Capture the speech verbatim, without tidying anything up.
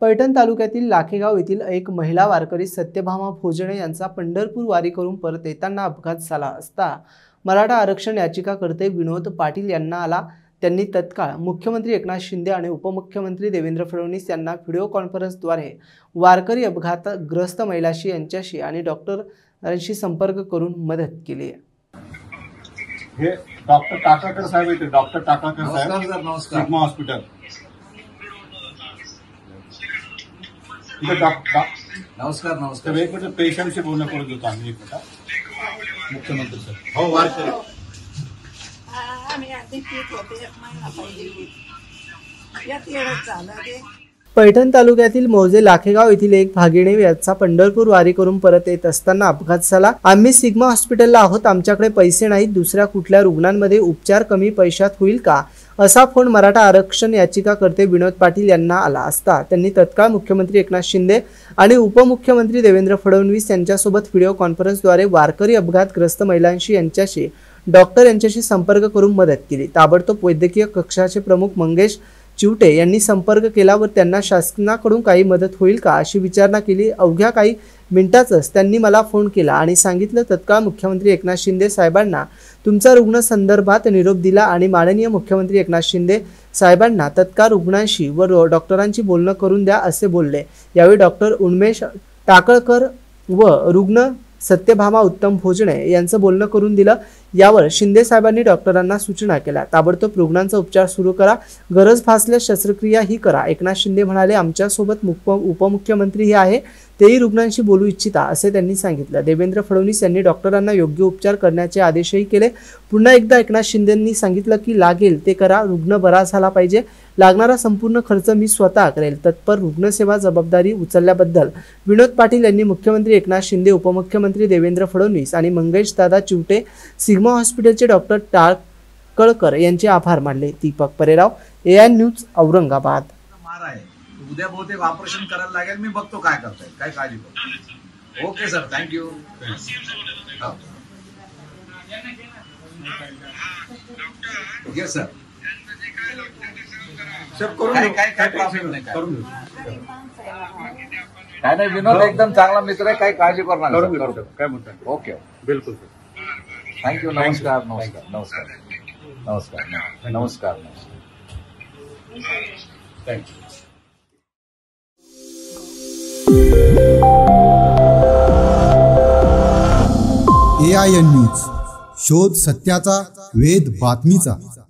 पैठण तालुक्यातील लाखेगाव येथील एक महिला वारकरी सत्यभामा भोजने यांचा पंढरपूर वारी करून परत येताना अपघात झाला असता मराठा आरक्षण याचिकाकर्ते विनोद पाटील यांना आला। त्यांनी तत्काळ मुख्यमंत्री एकनाथ शिंदे आणि उपमुख्यमंत्री देवेंद्र फडणवीस यांना व्हिडिओ कॉन्फरन्सद्वारे वारकरी अपघातग्रस्त महिलाशी यांच्याशी आणि डॉक्टरांशी संपर्क करून मदत केली। हे डॉक्टर टाकाकर साहेब आहेत, डॉक्टर टाकाकर साहेब, नमस्कार सिग्मा हॉस्पिटल। नमस्कार नमस्कार एक मिनिट पेशंटशी बोलणं करून देतो आम्ही। एक मिनिट मुख्यमंत्री सर। हो वारकरी आम्ही आधी पीत होते एक महिना पहिले यात येडच झालं ते। पैठण तालुक्यातील मौजे लाखेगाव येथील एक भागिणी याचा पंढरपूर वारी करून परत येत असताना अपघात झाला। आम्ही सिग्मा हॉस्पिटलला आहोत, आमच्याकडे पैसे नाहीत, दुसऱ्या कुठल्या रुग्णांमध्ये उपचार कमी पैशात होईल का, असा फोन मराठा आरक्षण याचिकाकर्ते विनोद पाटील यांना आला असता त्यांनी तत्काळ मुख्यमंत्री एकनाथ शिंदे आणि उपमुख्यमंत्री देवेंद्र फडणवीस यांच्यासोबत व्हिडिओ कॉन्फरन्सद्वारे वारकरी अपघातग्रस्त महिलांशी यांच्याशी डॉक्टर यांच्याशी संपर्क करून मदत केली। ताबडतोब वैद्यकीय कक्षाचे प्रमुख मंगेश चिवटे यांनी संपर्क केला व त्यांना शासनाकडून काही मदत होईल का अशी विचारणा केली। अवघ्या काही मिनिटांतच त्यांनी मला फोन केला आणि सांगितलं तत्काळ मुख्यमंत्री एकनाथ शिंदे साहेबांना तुमचा रुग्ण संदर्भात निरोप दिला आणि माननीय मुख्यमंत्री एकनाथ शिंदे साहेबांना तत्काळ रुग्णांशी व डॉक्टरांची बोलणं करून द्या असे बोलले। यावेळी डॉक्टर उन्मेष टाकळकर व रुग्ण सत्यभामा उत्तम भोजने यांचं बोलणं करून दिलं। यावर शिंदे साहेबांनी डॉक्टरांना सूचना केल्या, ताबडतोब रुग्णांचा उपचार सुरू करा, गरज भासल्यास शस्त्रक्रिया ही करा। एकनाथ शिंदे म्हणाले, आमच्यासोबत उपमुख्यमंत्री ही आहे, तेही रुग्णांशी बोलू इच्छिता असे त्यांनी सांगितलं। देवेंद्र फडणवीस यांनी डॉक्टरांना योग्य उपचार करण्याचे आदेशही केले। पुन्हा एकदा एकनाथ शिंदेंनी सांगितलं की लागेल ते करा, रुग्ण बरा झाला पाहिजे, लागणारा संपूर्ण खर्च मी स्वतः करेल। तत्पर रुग्णसेवा जबाबदारी उचलल्याबद्दल विनोद पाटील यांनी मुख्यमंत्री एकनाथ शिंदे, उपमुख्यमंत्री देवेंद्र फडणवीस आणि मंगेश दादा चिवटे, सिग्मा हॉस्पिटलचे डॉक्टर टाकळकर यांचे आभार मानले। Deepak Parerao, A I news, Aurangabad. उद्या बहुतेक ऑपरेशन करायला लागेल, मी बघतो काय करताय, काय काळजी करू। Okay sir, thank you. Yes sir. Sir करून काय काय काय प्रॉब्लेम नाही, करून काय नाही, विनोद एकदम चांगला मित्र आहे, काही काळजी करणार नाही, काय म्हणतात। ओके बिलकुल सर, थँक्यू। नमस्कार नमस्कार नमस्कार नमस्कार नमस्कार थँक्यू। ए आय न्यूज, शोध सत्याचा, वेध बातमीचा।